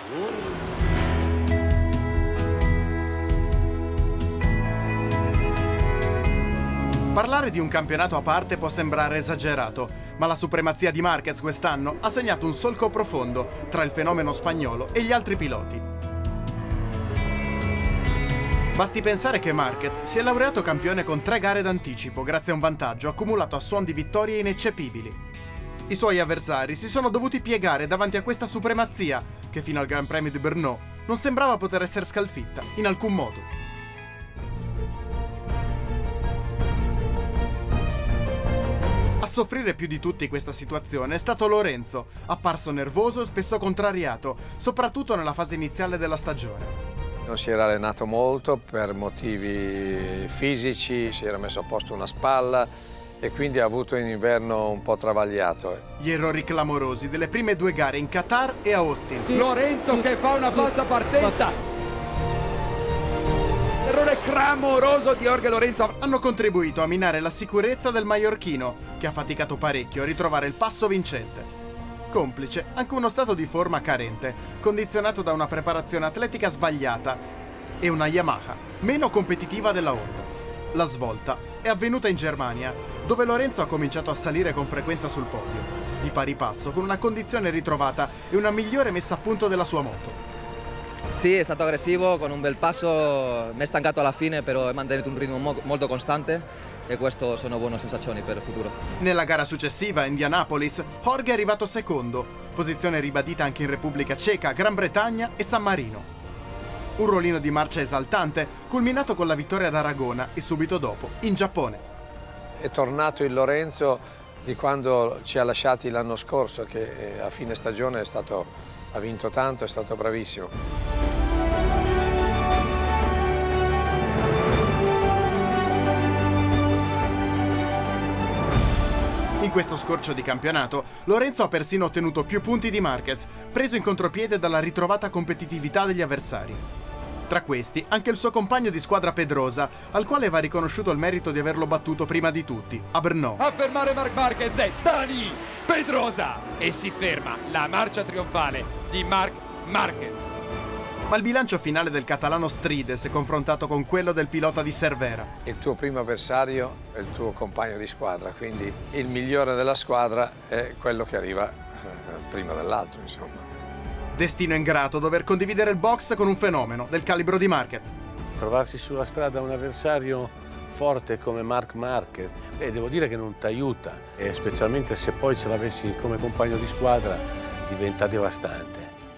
Parlare di un campionato a parte può sembrare esagerato, ma la supremazia di Márquez quest'anno ha segnato un solco profondo tra il fenomeno spagnolo e gli altri piloti. Basti pensare che Márquez si è laureato campione con 3 gare d'anticipo grazie a un vantaggio accumulato a suon di vittorie ineccepibili. I suoi avversari si sono dovuti piegare davanti a questa supremazia che fino al Gran Premio di Brno non sembrava poter essere scalfitta in alcun modo. A soffrire più di tutti questa situazione è stato Lorenzo, apparso nervoso e spesso contrariato, soprattutto nella fase iniziale della stagione. Non si era allenato molto per motivi fisici, si era messo a posto una spalla e quindi ha avuto un inverno un po' travagliato. Gli errori clamorosi delle prime 2 gare in Qatar e a Austin. Lorenzo che fa una falsa partenza. Errore clamoroso di Jorge Lorenzo. Hanno contribuito a minare la sicurezza del maiorchino, che ha faticato parecchio a ritrovare il passo vincente. Complice anche uno stato di forma carente, condizionato da una preparazione atletica sbagliata e una Yamaha meno competitiva della Honda. La svolta è avvenuta in Germania, dove Lorenzo ha cominciato a salire con frequenza sul podio, di pari passo con una condizione ritrovata e una migliore messa a punto della sua moto. Sì, è stato aggressivo, con un bel passo, mi è stancato alla fine, però ha mantenuto un ritmo molto costante e questo sono buone sensazioni per il futuro. Nella gara successiva, a Indianapolis, Jorge è arrivato secondo, posizione ribadita anche in Repubblica Ceca, Gran Bretagna e San Marino. Un rollino di marcia esaltante, culminato con la vittoria ad Aragona e subito dopo in Giappone. È tornato il Lorenzo di quando ci ha lasciati l'anno scorso, che a fine stagione ha vinto tanto, è stato bravissimo. In questo scorcio di campionato, Lorenzo ha persino ottenuto più punti di Márquez, preso in contropiede dalla ritrovata competitività degli avversari. Tra questi, anche il suo compagno di squadra Pedrosa, al quale va riconosciuto il merito di averlo battuto prima di tutti, a Brno. A fermare Marc Márquez è Dani Pedrosa e si ferma la marcia trionfale di Marc Márquez. Ma il bilancio finale del catalano stride se confrontato con quello del pilota di Cervera. Il tuo primo avversario è il tuo compagno di squadra, quindi il migliore della squadra è quello che arriva prima dell'altro, insomma. Destino ingrato dover condividere il box con un fenomeno del calibro di Márquez. Trovarsi sulla strada un avversario forte come Marc Márquez, devo dire che non ti aiuta, e specialmente se poi ce l'avessi come compagno di squadra diventa devastante.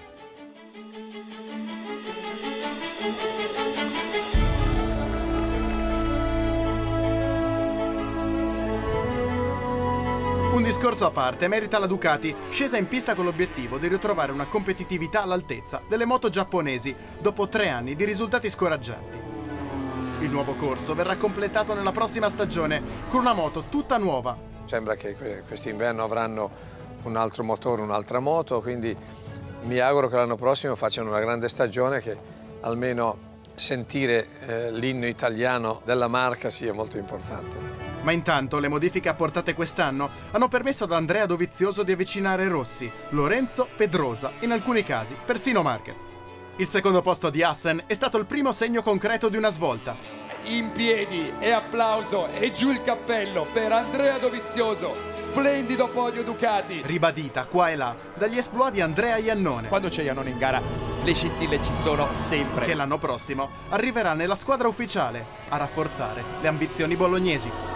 Un discorso a parte merita la Ducati, scesa in pista con l'obiettivo di ritrovare una competitività all'altezza delle moto giapponesi dopo 3 anni di risultati scoraggianti. Il nuovo corso verrà completato nella prossima stagione con una moto tutta nuova. Sembra che quest'inverno avranno un altro motore, un'altra moto, quindi mi auguro che l'anno prossimo facciano una grande stagione, che almeno sentire l'inno italiano della marca sia molto importante. Ma intanto le modifiche apportate quest'anno hanno permesso ad Andrea Dovizioso di avvicinare Rossi, Lorenzo, Pedrosa e in alcuni casi persino Márquez. Il secondo posto di Assen è stato il primo segno concreto di una svolta. In piedi e applauso e giù il cappello per Andrea Dovizioso, splendido podio Ducati. Ribadita qua e là dagli esploit di Andrea Iannone. Quando c'è Iannone in gara le scintille ci sono sempre. Che l'anno prossimo arriverà nella squadra ufficiale a rafforzare le ambizioni bolognesi.